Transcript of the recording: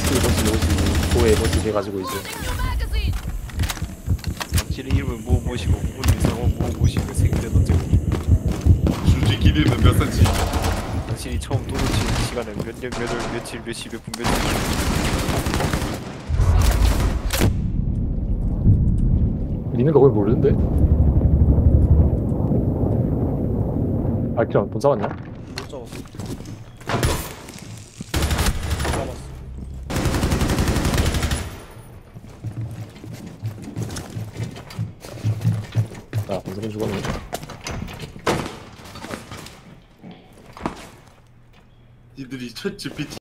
이거지 고에 에버지 돼가지고 이제 당신의 이름은 무엇이고 본인 상황은 무엇이고 생일은 언제고 주지 길이는 몇 cm? 당신이 처음 도로 치는 시간은 몇 년, 몇 월, 며칠, 몇 시, 몇 분, 몇 초. 니는 그걸 모르는데? 알키랑 돈 잡았냐? 못 잡았어. 잡았어. 야 본석은 죽었네. 니들이 첫 GPT